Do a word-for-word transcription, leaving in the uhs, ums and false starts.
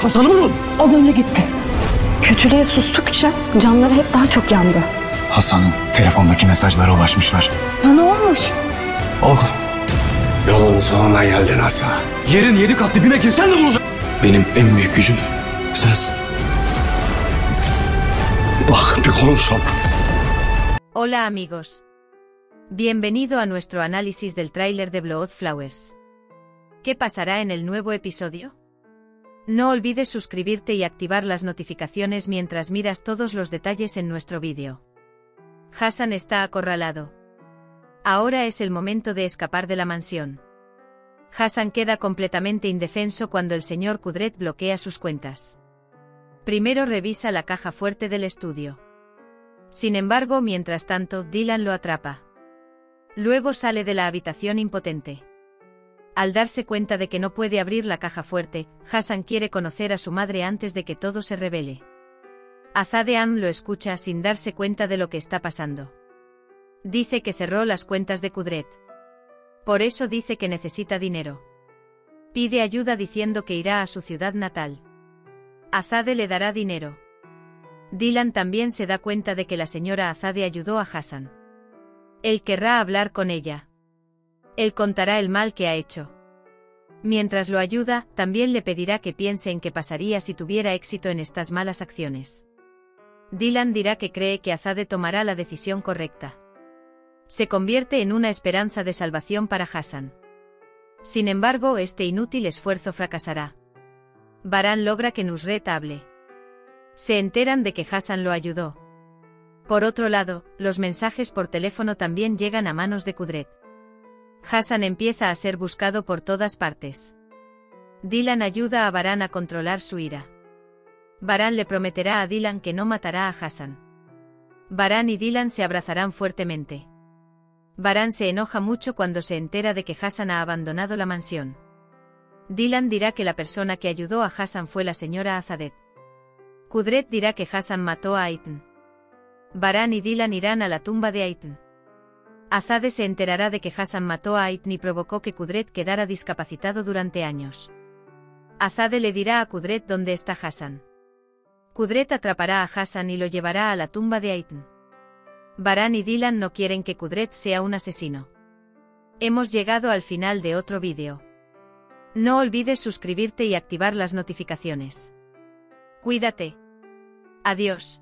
Hasan'ı bulun. Az önce gitti. Kötülüğe sustukça canları hep daha çok yandı. Hasan'ın telefondaki mesajlara ulaşmışlar. Ya ne olmuş? Oğlum. Yolun sonuna geldin Hasan. Yerin yedi kat dibine girsen de bulacak. Benim en büyük gücüm sensin. Bak bir konuşalım. Hola amigos. Bienvenido a nuestro análisis del tráiler de Blood Flowers. ¿Qué pasará en el nuevo episodio? No olvides suscribirte y activar las notificaciones mientras miras todos los detalles en nuestro vídeo. Hasan está acorralado. Ahora es el momento de escapar de la mansión. Hasan queda completamente indefenso cuando el señor Kudret bloquea sus cuentas. Primero revisa la caja fuerte del estudio. Sin embargo, mientras tanto, Dylan lo atrapa. Luego sale de la habitación impotente. Al darse cuenta de que no puede abrir la caja fuerte, Hasan quiere conocer a su madre antes de que todo se revele. Azadeam lo escucha sin darse cuenta de lo que está pasando. Dice que cerró las cuentas de Kudret. Por eso dice que necesita dinero. Pide ayuda diciendo que irá a su ciudad natal. Azade le dará dinero. Dylan también se da cuenta de que la señora Azade ayudó a Hasan. Él querrá hablar con ella. Él contará el mal que ha hecho. Mientras lo ayuda, también le pedirá que piense en qué pasaría si tuviera éxito en estas malas acciones. Dylan dirá que cree que Azade tomará la decisión correcta. Se convierte en una esperanza de salvación para Hasan. Sin embargo, este inútil esfuerzo fracasará. Baran logra que Nusret hable. Se enteran de que Hasan lo ayudó. Por otro lado, los mensajes por teléfono también llegan a manos de Kudret. Hasan empieza a ser buscado por todas partes. Dylan ayuda a Baran a controlar su ira. Baran le prometerá a Dylan que no matará a Hasan. Baran y Dylan se abrazarán fuertemente. Baran se enoja mucho cuando se entera de que Hasan ha abandonado la mansión. Dylan dirá que la persona que ayudó a Hasan fue la señora Azade. Kudret dirá que Hasan mató a Aitan. Baran y Dylan irán a la tumba de Aitan. Azade se enterará de que Hasan mató a Aitan y provocó que Kudret quedara discapacitado durante años. Azade le dirá a Kudret dónde está Hasan. Kudret atrapará a Hasan y lo llevará a la tumba de Aitan. Baran y Dylan no quieren que Kudret sea un asesino. Hemos llegado al final de otro vídeo. No olvides suscribirte y activar las notificaciones. Cuídate. Adiós.